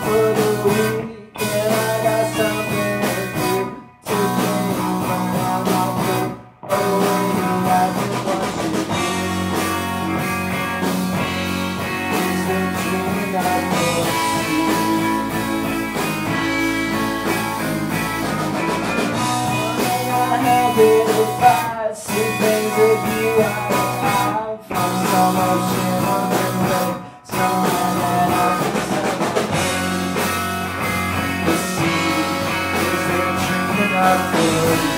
for the weekend. I got something to do today, but I'm not good. Oh, wait, I've been watching you. Is it dreaming of advice to things that you have from some ocean on the way, somewhere that I can tell. The sea is there dreaming of you.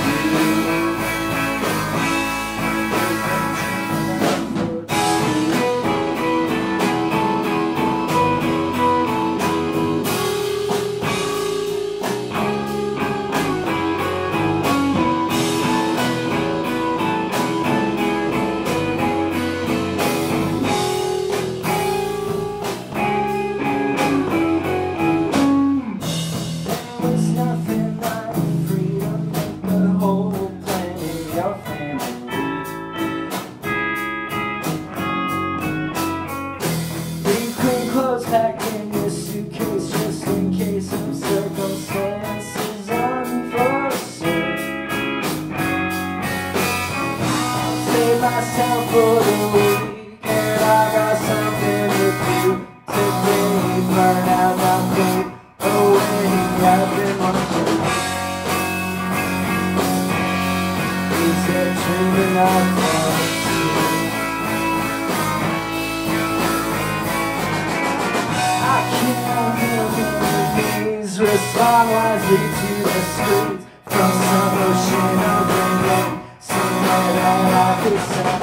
Pack in your suitcase just in case of circumstances unforeseen. I'll save myself for the weekend. I got something to do today. Burn out my plate away. I've been watching. Is it dreaming of us? Respond wisely to the street from some ocean of rain, somewhere that I could sound.